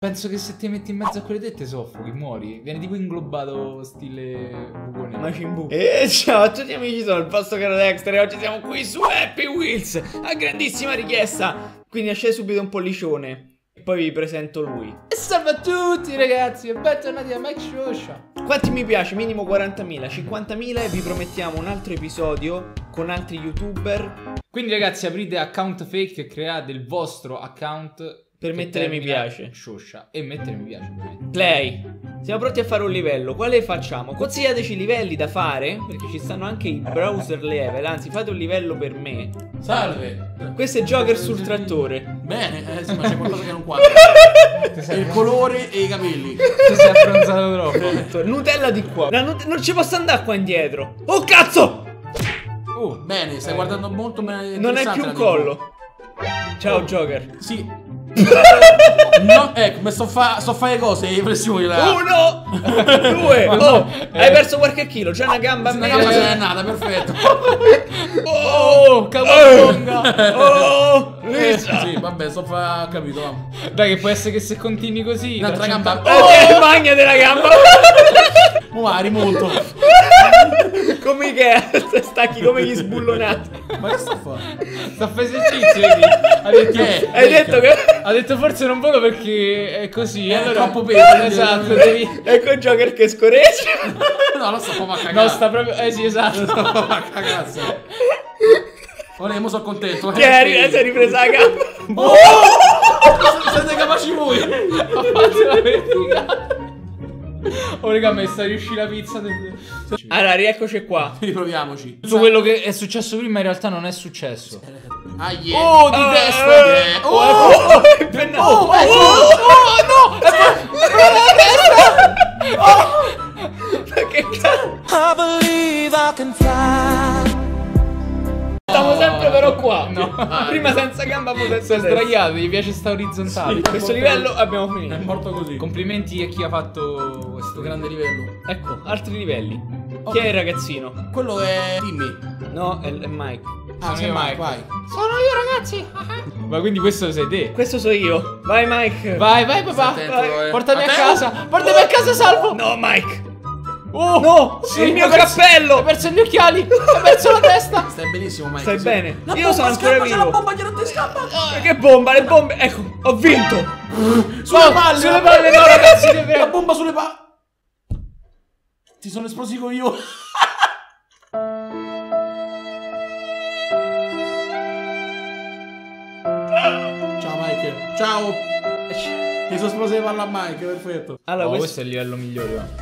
Penso che se ti metti in mezzo a quelle tette soffochi, muori. Viene tipo inglobato stile buco Majin Buu. E ciao a tutti amici, sono il vostro caro Dexter e oggi siamo qui su Happy Wheels a grandissima richiesta. Quindi lasciate subito un pollicione e poi vi presento lui. E salve a tutti ragazzi e bentornati a Mike Shosha. Quanti mi piace? Minimo 40.000, 50.000 e vi promettiamo un altro episodio con altri youtuber. Quindi ragazzi aprite account fake e create il vostro account Per mettere mi piace. Shosha. E mettere mi piace ovviamente. Play. Siamo pronti a fare un livello. Quale facciamo? Consigliateci livelli da fare, perché ci stanno anche i browser level. Anzi, fate un livello per me. Salve. Questo è Joker sul trattore. Bene, sì, ma c'è qualcosa che non quadra. Il colore e i capelli. Ti sei abbronzato troppo. Nutella di qua. Non ci posso andare qua indietro. Oh cazzo! Bene, stai guardando molto bene. Non hai più un collo. Ciao Joker. Sì. No, ecco, mi sto fare cose, le pressioni là. 1 2 hai perso qualche chilo, c'è una gamba a Una me. gamba se n'è nata, perfetto. Oh, cavolonga. Oh, Lisa. Sì, vabbè, capito, va. Dai, che può essere che se continui così Un'altra gamba. Magna della gamba. Ma rimonto. Come che stacchi come gli sbullonati. Ma che sto a fare? sta a fare esercizio, vedi? Hai detto che ha detto forse non volo perché è così. È allora troppo peso. esatto, devi. ecco Joker che scoreggia. No, non sto proprio a cagare. No, sta proprio. Sì, esatto. Sto proprio a cagare. Ora mo sono contento. Ti sei ripresa la gamba. Oh! Siete capaci voi? Ha fatto la verifica. Oh raga, mi sta riuscendo la pizza Allora, rieccoci qua. Riproviamoci. Tutto quello che è successo prima in realtà non è successo. Ah, yeah. Oh, di testa! Oh, è pennato. No! È la testa! Ma che cazzo? Stiamo sempre però qua. No. Prima senza gamba, poi senza Si è testa. sdraiato, gli piace sta orizzontale. Sì. Questo livello abbiamo È finito. morto così. Complimenti a chi ha fatto questo Grande livello. Ecco, altri livelli. Chi è il ragazzino? Quello è Timmy. No, è Mike. Ah, sei io, Mike, Mike. vai. Sono io ragazzi. Ma quindi questo sei te? Questo so io. Vai Mike. Vai papà. Attento, Portami a te? casa. Portami a casa salvo. No Mike. Oh No, il mio cappello. Hai perso gli occhiali. Hai perso la testa. Stai benissimo, Mike. Stai sì. bene? La Io bomba sono ancora scappa, c'è la vivo. bomba che non ti scappa. Che bomba, le bombe. Ecco, ho vinto. Sulle palle. Sulle palle no ragazzi. La bomba sulle palle. Ti sono esplosi con io. Ciao Mike. Ciao. Ti sono esplose le palle a Mike, perfetto. Allora, Questo è il livello migliore. Va.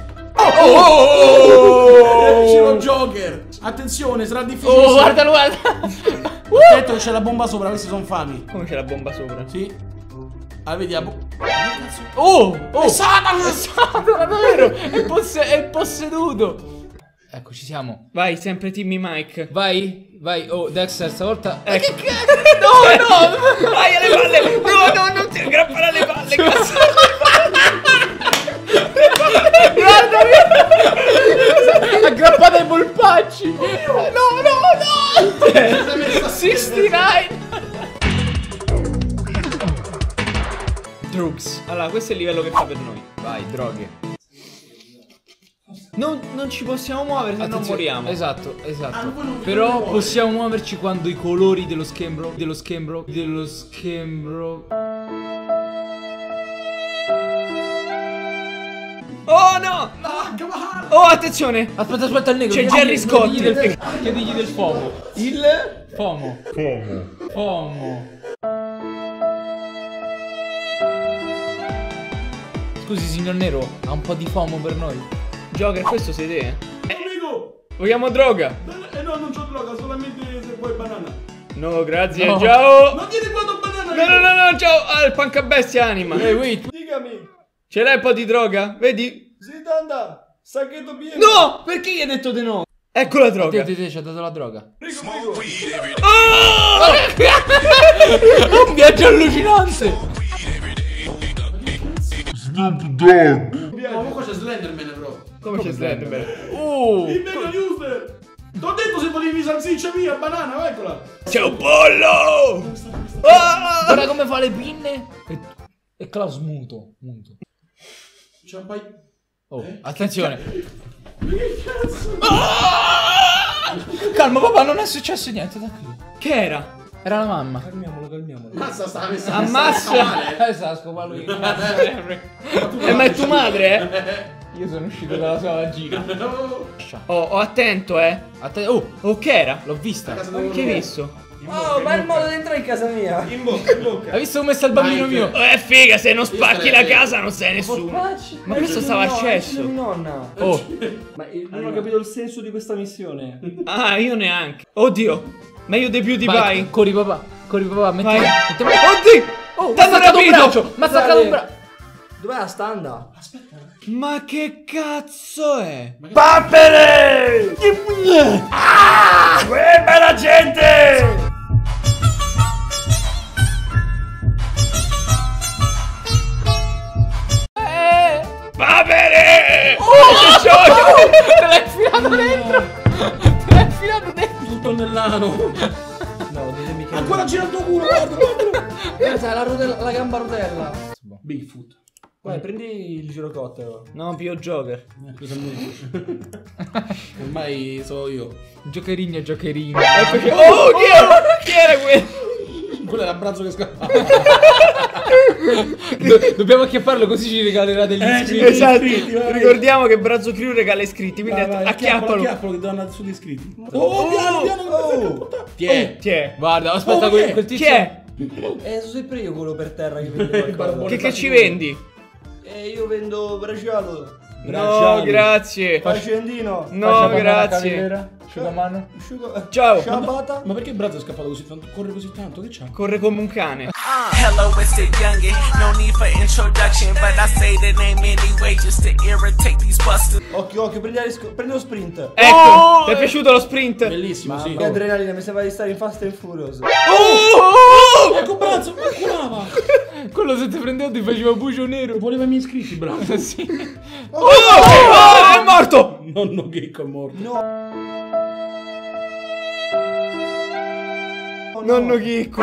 Vicino Joker. Attenzione, sarà difficile. Oh, guardalo, guarda. Attento che c'è la bomba sopra, questi sono fami. come c'è la bomba sopra? Sì. Allora vediamo. Oh, È Satana! Satana, davvero? È il posseduto. Ecco, ci siamo. Vai, sempre Timmy Mike. Vai, vai. Oh, Dexter, stavolta. Ecco. Che cazzo? No, no. Vai alle palle. No, non ti aggrappare alle palle, cazzo. Guardami. Aggrappata ai polpacci. No. 69. Drugs. Allora, questo è il livello che fa per noi. Vai, droghe. Non ci possiamo muovere se non moriamo. Esatto. Però possiamo muoverci quando i colori dello schermo. Oh no! Oh, attenzione! Aspetta, il negro. C'è Gerry Scotti. Chiedigli del FOMO. Il FOMO. Scusi, signor Nero, ha un po' di FOMO per noi? Joker, questo sei te? Amico! Vogliamo droga? No, non c'ho droga, solamente se vuoi banana. No, grazie, No. ciao! Non tieni quanto banana! No, ciao! Ah, il pancabestia anima! Wait. Digami! Ce l'hai un po' di droga? Vedi? Sì, tanta! Sacchetto pieno! No! Perché gli hai detto di no? Ecco la droga! Te, ci ha dato la droga. Rico! Oh! Un viaggio allucinante. Ma comunque c'è Slenderman, bro! Come c'è Slenderman? Il mega user! T'ho detto se volevi salsiccia mia, banana, eccola! C'è un pollo! Ah! Guarda come fa le pinne. E Klaus muto. Ciampai. Oh, attenzione. Calma papà, non è successo niente, tranquillo. Che era? Era la mamma. Calmiamolo. Mazza, sta messa. Ammazza! Sa scopa lui. Ma è tua madre, Io sono uscito dalla sua vagina. Oh, attento, Oh, che era? L'ho vista. Che hai visto? Oh, ma è il modo di entrare in casa mia. In bocca. Hai visto come sta il bambino mio? Figa, se non spacchi la casa non sei nessuno. Ma questo stava al cesso. Mia nonna. Oh, Ma non ho capito il senso di questa missione. ah, io neanche. Oddio, meglio di più di vai. Corri papà, metti. Vai. Mettiamo... Oddio! Oh, t'hanno rapito! Ma staccato un braccio! Dov'è la standa? Ma che cazzo è? Papere! Ah! Bella gente! Papere! Te l'hai infilato dentro! Te l'hai infilato dentro! Tutto nell'ano. No, ditemi che. Ancora gira il tuo culo, guarda. Guarda, la gamba a rotella. Bigfoot. Vai, prendi il girocottero. No, più Joker. Cosa vuoi? Ormai so io. Giocherino. Oh, chi era quello? Quello era il braccio che scappava. Dobbiamo acchiapparlo così ci regalerà degli iscritti. Esatto. iscritti, vai. Ricordiamo che Brazzo Crew regala iscritti, quindi acchiappalo. Acchiappalo che danno sugli iscritti. Oh, piano. Ti è. Chi è? Guarda, aspetta Oh, quel Chi tizio. è? Sono sempre io quello per terra che vende qualcosa. Che ci vendi? Io vendo braciato. No, grazie. Accendino. No, grazie. Asciugamano. Ciao. Ciabatta. Ma perché il braccio è scappato così tanto? Corre così tanto? Che c'ha? Corre come un cane. Hello, it's the youngin'. No need for introduction, but I say the name anyway just to irritate these busters. Occhio, prendi lo sprint. Ecco, ti è piaciuto lo sprint? Bellissimo, sì. Che adrenalina, mi sembra di stare in Fast and Furious. Ecco braccio, ma curava. Quello se ti prendeva ti faceva bucio nero. Voleva i miei iscritti, bravo. Sì. È morto! Nonno Ghecco è morto. Nonno Chicco.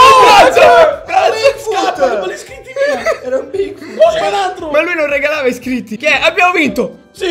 Scappa, ma iscritti via. Era un Bigfoot. Oh, c'è un altro. Ma lui non regalava iscritti. Che è? Abbiamo vinto! Sì.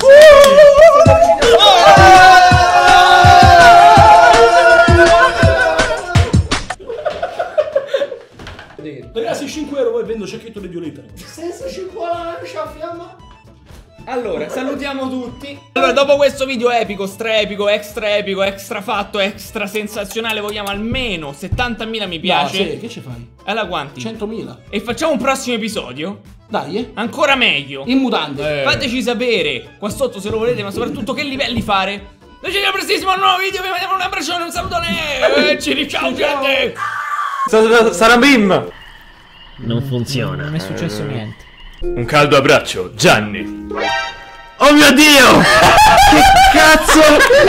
Ragazzi, 5 euro poi vendo cecchetto di violetta. Senza cipolla, fiamma. Allora, salutiamo tutti. Allora, dopo questo video epico, epico, extra fatto, extra sensazionale, vogliamo almeno 70.000 mi piace. No, sì, che ci fai? Alla quanti? 100.000. E facciamo un prossimo episodio Dai, ancora meglio. in mutande. Fateci sapere qua sotto se lo volete, ma soprattutto che livelli fare. Noi ci vediamo prestissimo al nuovo video. Vi mandiamo un abbraccione, un salutone. Ciao gente. Sarabim! Non funziona. Non è successo niente. Un caldo abbraccio, Gianni. Oh mio Dio! Che cazzo?